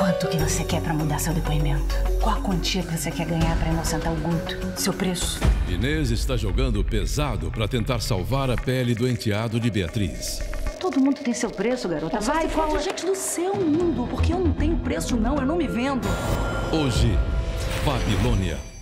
Quanto que você quer pra mudar seu depoimento? Qual a quantia que você quer ganhar pra inocentar o Guto? Seu preço? Inês está jogando pesado pra tentar salvar a pele do enteado de Beatriz. Todo mundo tem seu preço, garota. Vai, fala de gente do seu mundo, porque eu não tenho preço, não. Eu não me vendo. Hoje, Babilônia.